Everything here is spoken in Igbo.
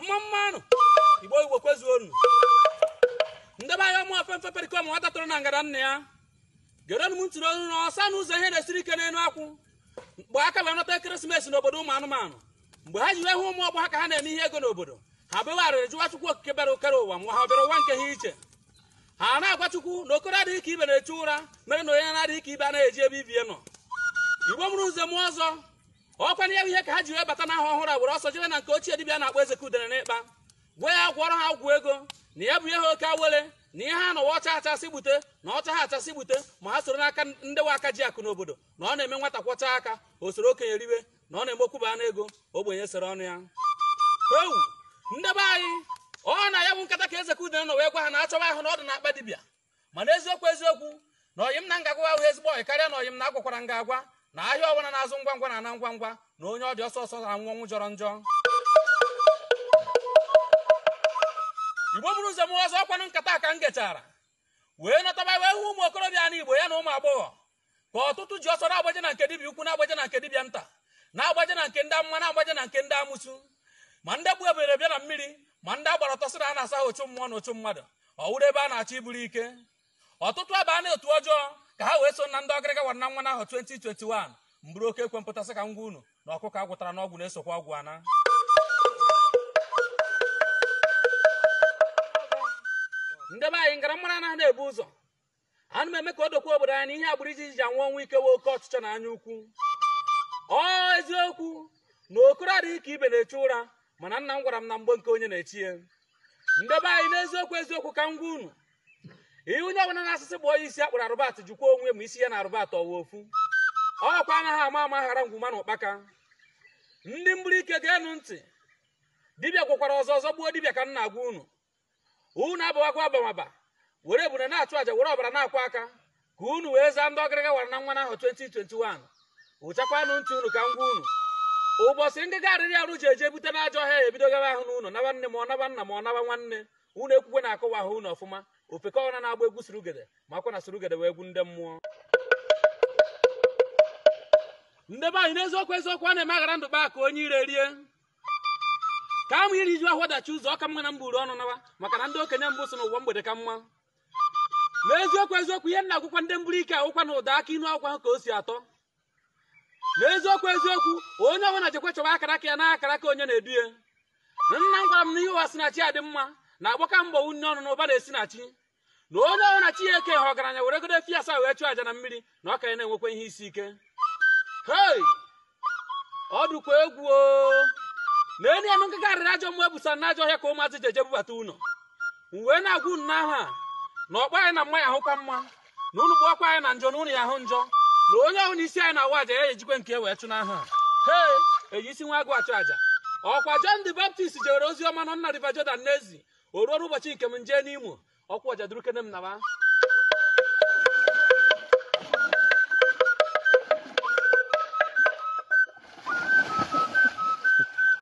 mmanụ igbo igbo kwezuonu ndebe anya ụmụ ofemfe perikom nwata tụrụ na ngara nna ya gerenụ m ntụrụ ọnụ n'ọsa n'ụzọ ihe na-esiri ike n'elu akwụ mgbe aka wee nọta ekeresimesi n'obodo ụmụ anụmanụ mgbe ha ji wee hụ ụmụ ọgbọ ha ka ha na-eme ihe ego n'obodo ha bewegharịrị jụwa Chukwu okike bịara okere ụwa ma ha bịara ụwa nke ha iche ha na-agwa Chukwu na okoro adịghị ka ibe na-eche ụra mere na onye na-adịghị ka ibe a na-eji ebe ibie nọ igbo mụrụ nze m ọzọ ọkwa na ya bụ ihe ka ha ji wee bata n'aha ọhụrụ a were ọsọ jebe na nke ochie dibịa na-akpọ Ezekudere n'ịkpa gwa ya gwọrọ ha ọgwụ ego na ya bụ ihe ha oke awele na ihe ha nọwa ọcha achasị gbute na ọcha ha achasị gbute ma ha soro n'aka ndewe aka ji akụ n'obodo na ọ na-eme nwata kwọcha aka o soro okenye riwe na ọ na-eme okwuba n'ego ogbenye sere ọnụ ya ewu ndebe anyị ọ na ya bụ nkata ka Ezekudere nọ wee gwa ha na achọba ahụ na ọ dị na-akpa dibịa mana eziokwu na ọyị m na ngagwa ahụ ezigbo ọyị karịa na ọyị m na-agwakwara nga agwa na ahịa ọbụla na-azụ ngwa ngwa na ana ngwa ngwa na onye ọ dị ọsọ ọsọ na ọnwụ jọrọ njọ igbo bụrụ ụzọ m ọzọ ọkwanụ nkata ka m gechara wee nọtaba wee hụ ụmụ okorobịa na igbo ya na ụmụ agbọghọ ka ọtụtụ ji ọsọ na-agbaje na nke dibịa ukwu na-agbaje na nke dibịa nta na-agbaje na nke ndị amụma na-agbaje na nke ndị amụsu ma ndị gbu ebere bịa na mmiri ma ndị agbara ọtọ sị na a na-asa ochu mmụọ na ochu mmadụ ọ wụrụ ebe a na-achọ iburu ike ọtụtụ aba na otu ọjọọ ka ha wee so na ndị ọgịrịga wara na nwa n'ahụ 2021 mbụrụ oke ekwe mpụtasị ka ngwa unu na ọkụkọ agwụtara n'ọgwụ na-esokwa ọgwụ ana ndị be anyị ngara mara anaghị na-ebu ụzọ ana m eme ka o dokwa obodo anyị na ihe agbụrụ iji anwụ ọnwụ ike wee oke ọchịchọ na anya ukwu ọ eziokwu na okoro adịghị ka ibe na-eche ụra mana nna m gwara m na mgbe nke onye na-echi ya ndị be anyị n'eziokwu ka ngwa unu ihe onye ọbụla na-asịsị bụ onye isi akpụrụ arụbat jikwa onwe ma isi ya na arụbat ọwa ofu ọkwa anaghị ama ghara ngwuma na ụkpaka ndị mgburu ike ga-enu ntị dibịa gwakwara ọzọ gbuo dibịa ka m na-agwa unu abawakwa abamaba were ebune na-achụ aja were ọbara na-akwa aka ka unu wee zaa ndị ọgịrịga wara na nwa n'ahụ 2021 ụchakwanụ ntị unu ka ngwa unu ụbọchị ngịga arịrị arụ ji eje bute n'ajọ ọhịa ebido gaba ahụ n'ụlọ naba nne ma ọ naba nna ma ọ naba nwanne unu ekwukwe na-akọwa ahụ unu ọfụma ofeke ọna na-agba egwu surugede makwa na surugede wee egwu ndị mmụọ ndị be anyị n'eziokwu a na-eme aghara ndụ kpa ka onye ire rie ka amụ iri ju ahụ ọdachi ụzọ ọka mma na mba uru ọnụ nawa maka na ndị okenye mbụ so n'ụwa mgbede ka mma n'eziokwu ihe nna agwụkwa ndị mburu ike ahụkwa na ụda aka inu akwụkwọ ha ka o si atọ n'eziokwu onye ọbụla jekwa chọba akara aka ya na akara aka onye na-edu ya nna m gwara m na ihe ụwa si na chi adị mma na agbaka mbọ unne ọnụ na ụba na-esi na chi na onye ọbụla chi ya eke ha ọgaranya were godo efi asaa wee chụọ aja na mmiri na ọ ka ya na-enwekwa ihe isi ike hei ọ dụkwa egwu na enyi ya nkịka arịrị ajọ mmụọ ebusara n'ajọ ọhịa ka ụmụazị ji eje bubata ụlọ wee na-agwa unu n'aha na ọkpa anyị na mma ya ahụkwa mma na unu gbakwa anyị na njọ na unu ya ahụ njọ na onye ọhụrụ isi anyị na-awa aja ya ejikwe nke wee chụ n'aha hei eji isi nwa agụ achụ aja ọkwa John the Baptist jewere ozi ọma nọ nna River Jordan n'ezi o ruo ụbọchị nke m nje n'Imo ọkwa ọja durukene m nawa